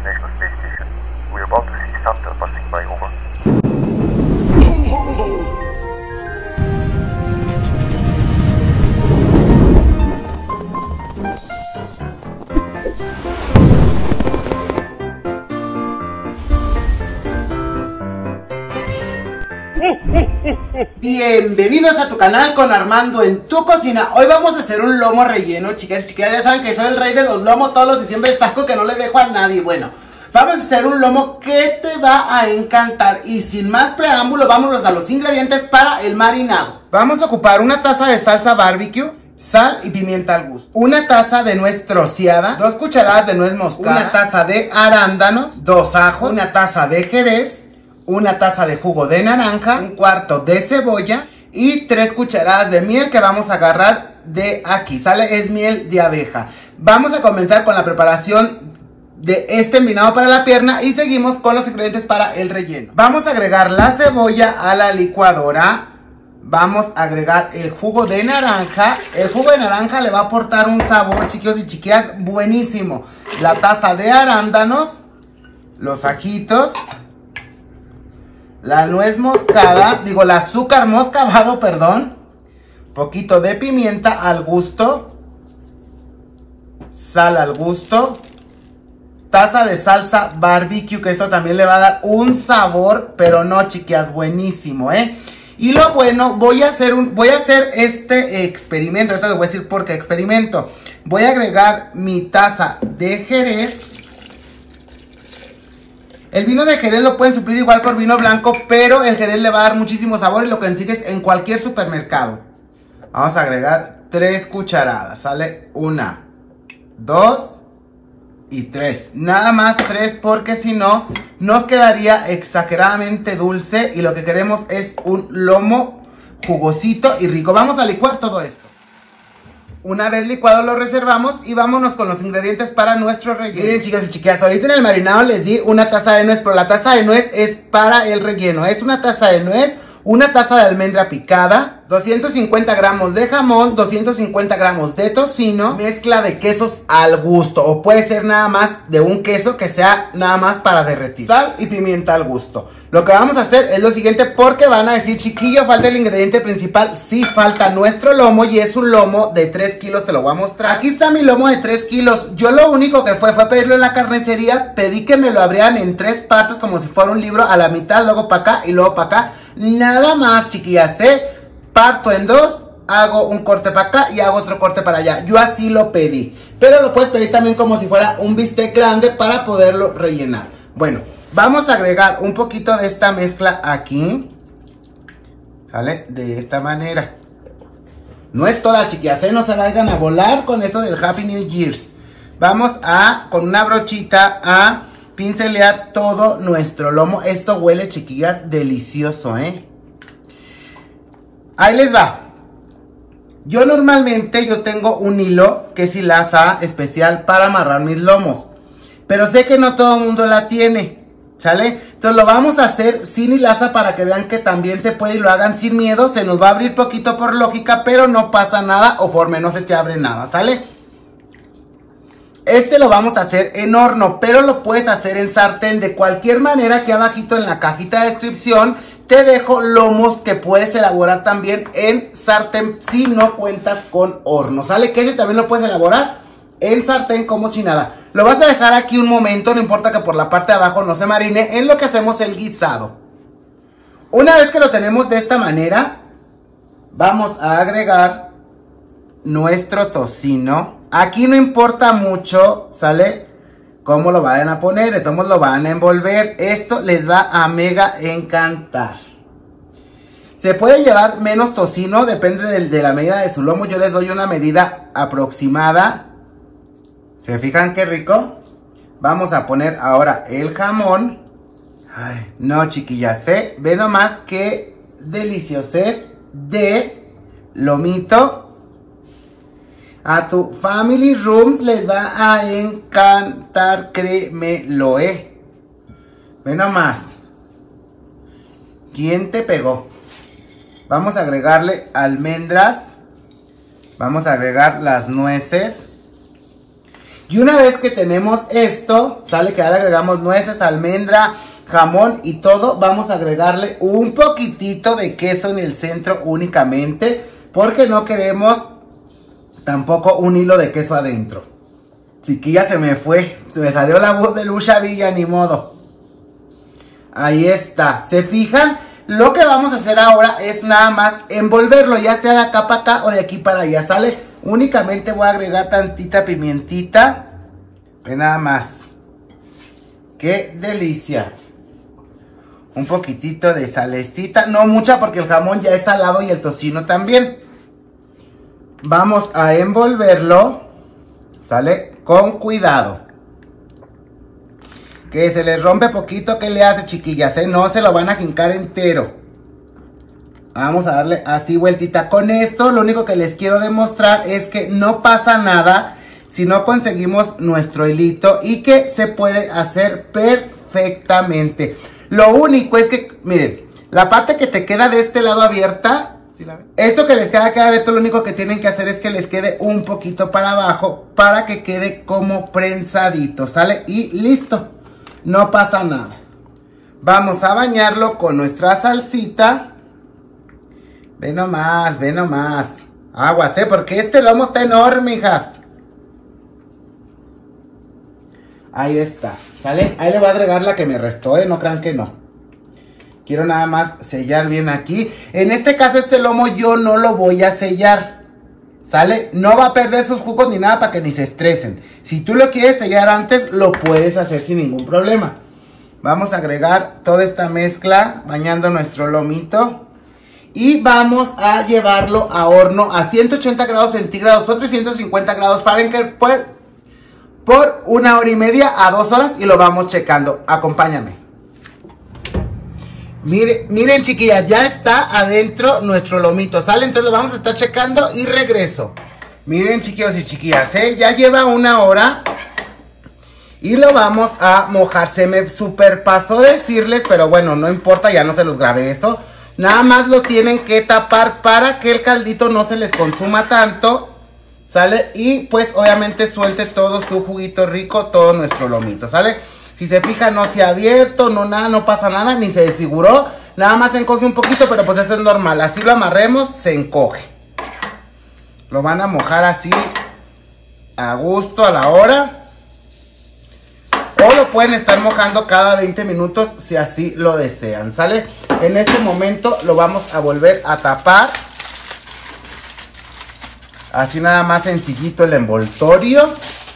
International Space Station. We're about to see Santa passing by, over. Bienvenidos a tu canal con Armando en tu cocina. Hoy vamos a hacer un lomo relleno, chicas y chicas. Ya saben que soy el rey de los lomos. Todos los diciembre saco que no le dejo a nadie. Bueno, vamos a hacer un lomo que te va a encantar. Y sin más preámbulo, vámonos a los ingredientes para el marinado. Vamos a ocupar una taza de salsa barbecue, sal y pimienta al gusto, una taza de nuez troceada, 2 cucharadas de nuez moscada, una taza de arándanos, 2 ajos, una taza de jerez, una taza de jugo de naranja, 1/4 de cebolla y 3 cucharadas de miel que vamos a agarrar de aquí, ¿sale? Es miel de abeja. Vamos a comenzar con la preparación de este envinado para la pierna y seguimos con los ingredientes para el relleno. Vamos a agregar la cebolla a la licuadora. Vamos a agregar el jugo de naranja. El jugo de naranja le va a aportar un sabor, chicos y chiquillas, buenísimo. La taza de arándanos, los ajitos, la nuez moscada, digo el azúcar moscabado, perdón, poquito de pimienta al gusto, sal al gusto, taza de salsa barbecue, que esto también le va a dar un sabor, pero no, chiquillas, buenísimo, Y lo bueno, voy a hacer este experimento. Ahorita les voy a decir por qué experimento. Voy a agregar mi taza de jerez. El vino de jerez lo pueden suplir igual por vino blanco, pero el jerez le va a dar muchísimo sabor y lo consigues en cualquier supermercado. Vamos a agregar 3 cucharadas, ¿sale? 1, 2 y 3. Nada más 3 porque si no nos quedaría exageradamente dulce y lo que queremos es un lomo jugosito y rico. Vamos a licuar todo esto. Una vez licuado lo reservamos y vámonos con los ingredientes para nuestro relleno. Miren, chicas y chiquillas, ahorita en el marinado les di una taza de nuez, pero la taza de nuez es para el relleno. Es una taza de nuez, una taza de almendra picada, 250 gramos de jamón, 250 gramos de tocino, mezcla de quesos al gusto, o puede ser nada más de un queso que sea nada más para derretir, sal y pimienta al gusto. Lo que vamos a hacer es lo siguiente, porque van a decir, chiquillo, falta el ingrediente principal. Sí, falta nuestro lomo y es un lomo de 3 kilos, te lo voy a mostrar. Aquí está mi lomo de 3 kilos. Yo lo único que fue pedirlo en la carnicería, pedí que me lo abrieran en 3 partes como si fuera un libro, a la mitad, luego para acá y luego para acá. Nada más, chiquillas, parto en 2, hago un corte para acá y hago otro corte para allá. Yo así lo pedí, pero lo puedes pedir también como si fuera un bistec grande para poderlo rellenar. Bueno, vamos a agregar un poquito de esta mezcla aquí, ¿vale? De esta manera. No es toda, chiquillas, no se vayan a volar con eso del Happy New Year's. Vamos a, con una brochita, a pincelear todo nuestro lomo. Esto huele, chiquillas, delicioso, Ahí les va. Yo normalmente tengo un hilo que es hilaza especial para amarrar mis lomos, pero sé que no todo el mundo la tiene, ¿sale? Entonces lo vamos a hacer sin hilaza para que vean que también se puede y lo hagan sin miedo. Se nos va a abrir poquito por lógica, pero no pasa nada, o forme, no se te abre nada, ¿sale? Este lo vamos a hacer en horno, pero lo puedes hacer en sartén. De cualquier manera, aquí abajito en la cajita de descripción te dejo lomos que puedes elaborar también en sartén si no cuentas con horno, ¿sale? Que ese también lo puedes elaborar en sartén como si nada. Lo vas a dejar aquí un momento, no importa que por la parte de abajo no se marine, en lo que hacemos el guisado. Una vez que lo tenemos de esta manera, vamos a agregar nuestro tocino. Aquí no importa mucho, ¿sale? Cómo lo vayan a poner, cómo lo van a envolver. Esto les va a mega encantar. Se puede llevar menos tocino, depende de la medida de su lomo. Yo les doy una medida aproximada. ¿Se fijan qué rico? Vamos a poner ahora el jamón. Ay, no, chiquillas, ve nomás qué deliciosez de lomito. A tu family rooms les va a encantar, créemelo, Ve nomás. ¿Quién te pegó? Vamos a agregarle almendras. Vamos a agregar las nueces. Y una vez que tenemos esto, sale que ya le agregamos nueces, almendra, jamón y todo, vamos a agregarle un poquitito de queso en el centro únicamente, porque no queremos tampoco un hilo de queso adentro. Chiquilla, se me fue, se me salió la voz de Lucha Villa, ni modo. Ahí está, ¿se fijan? Lo que vamos a hacer ahora es nada más envolverlo, ya sea de acá para acá o de aquí para allá, ¿sale? Únicamente voy a agregar tantita pimientita, ve nada más. ¡Qué delicia! Un poquitito de salecita, no mucha porque el jamón ya es salado y el tocino también. Vamos a envolverlo, ¿sale? Con cuidado. Que se les rompe poquito, ¿qué le hace, chiquillas? No se lo van a jincar entero. Vamos a darle así vueltita. Con esto lo único que les quiero demostrar es que no pasa nada si no conseguimos nuestro hilito y que se puede hacer perfectamente. Lo único es que, miren, la parte que te queda de este lado abierta, ¿sí la ven? Esto que les queda abierto, lo único que tienen que hacer es que les quede un poquito para abajo para que quede como prensadito, ¿sale? Y listo. No pasa nada. Vamos a bañarlo con nuestra salsita. Ve nomás, ve nomás. Aguas, porque este lomo está enorme, hijas. Ahí está, ¿sale? Ahí le voy a agregar la que me restó, no crean que no. Quiero nada más sellar bien aquí. En este caso, este lomo yo no lo voy a sellar, ¿sale? No va a perder sus jugos ni nada para que ni se estresen. Si tú lo quieres sellar antes, lo puedes hacer sin ningún problema. Vamos a agregar toda esta mezcla bañando nuestro lomito. Y vamos a llevarlo a horno a 180 grados centígrados o 350 grados Fahrenheit por 1 hora y media a 2 horas y lo vamos checando. Acompáñame. Miren, chiquillas, ya está adentro nuestro lomito, ¿sale? Entonces lo vamos a estar checando y regreso. Miren, chiquillos y chiquillas, ya lleva 1 hora y lo vamos a mojar. Se me superpasó decirles, pero bueno, no importa, ya no se los grabé eso. Nada más lo tienen que tapar para que el caldito no se les consuma tanto, ¿sale? Y pues obviamente suelte todo su juguito rico, todo nuestro lomito, ¿sale? Si se fijan, no se ha abierto, no nada, no pasa nada, ni se desfiguró. Nada más se encoge un poquito, pero pues eso es normal. Así lo amarremos, se encoge. Lo van a mojar así, a gusto, a la hora. O lo pueden estar mojando cada 20 minutos, si así lo desean, ¿sale? En este momento lo vamos a volver a tapar. Así nada más sencillito el envoltorio.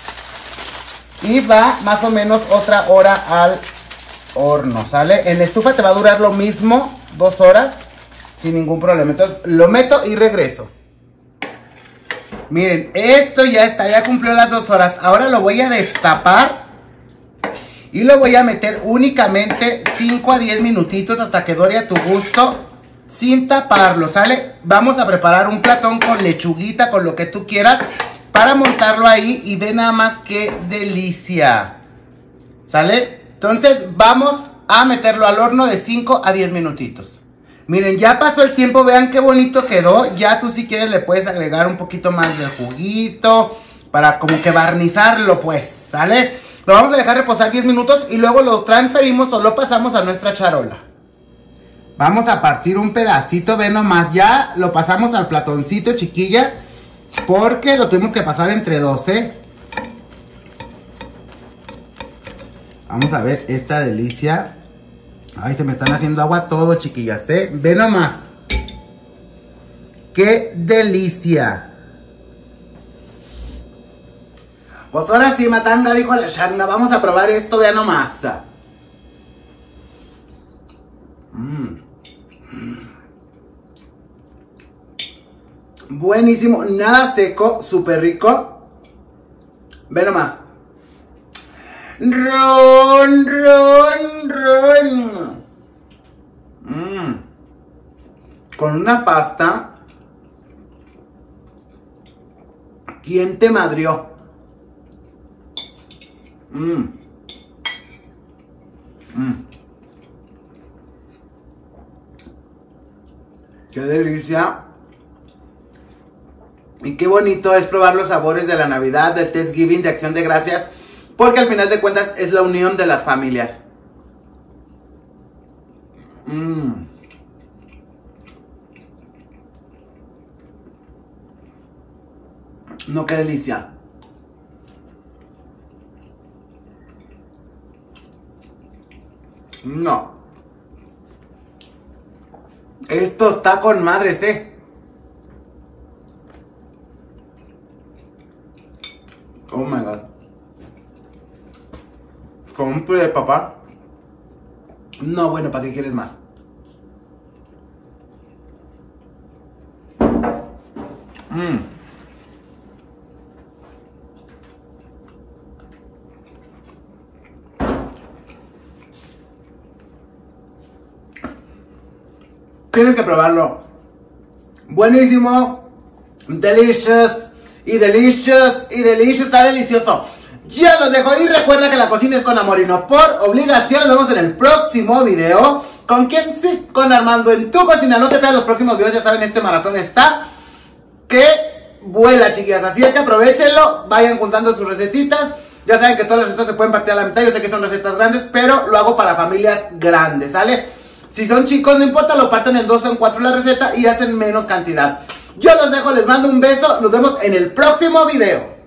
Y va más o menos otra hora al horno, ¿sale? En la estufa te va a durar lo mismo, 2 horas, sin ningún problema. Entonces lo meto y regreso. Miren, esto ya está, ya cumplió las 2 horas. Ahora lo voy a destapar y lo voy a meter únicamente 5 a 10 minutitos hasta que dore a tu gusto, sin taparlo, ¿sale? Vamos a preparar un platón con lechuguita, con lo que tú quieras, para montarlo ahí y ve nada más qué delicia, ¿sale? Entonces vamos a meterlo al horno de 5 a 10 minutitos. Miren, ya pasó el tiempo, vean qué bonito quedó. Ya tú si quieres le puedes agregar un poquito más de juguito para como que barnizarlo, pues, ¿sale? Lo vamos a dejar reposar 10 minutos y luego lo transferimos o lo pasamos a nuestra charola. Vamos a partir un pedacito, ve nomás, ya lo pasamos al platoncito, chiquillas, porque lo tuvimos que pasar entre 2, ¿eh? Vamos a ver esta delicia. Ay, se me están haciendo agua todo, chiquillas, ¿eh? Ve nomás. ¡Qué delicia! Pues ahora sí, matanga, dijo la Shanda. Vamos a probar esto, vean nomás. Buenísimo, nada seco, súper rico. Ve nomás. Ron. Con una pasta. ¿Quién te madrió? Qué delicia. Y qué bonito es probar los sabores de la Navidad, del Thanksgiving, de Acción de Gracias, porque al final de cuentas es la unión de las familias. No, qué delicia. No. Esto está con madres, Oh my god. Con un puré de papá. No, bueno, ¿para qué quieres más? Tienes que probarlo. Buenísimo. Delicious. Y delicious. Y delicious. Está delicioso. Ya los dejo. Y recuerda que la cocina es con amor y no por obligación. Nos vemos en el próximo video. ¿Con quién? Sí, con Armando en tu cocina. No te pierdas los próximos videos. Ya saben, este maratón está que vuela, chiquillas. Así es que aprovechenlo. Vayan juntando sus recetitas. Ya saben que todas las recetas se pueden partir a la mitad. Yo sé que son recetas grandes, pero lo hago para familias grandes, ¿sale? Si son chicos, no importa, lo parten en 2 o en 4 la receta y hacen menos cantidad. Yo los dejo, les mando un beso. Nos vemos en el próximo video.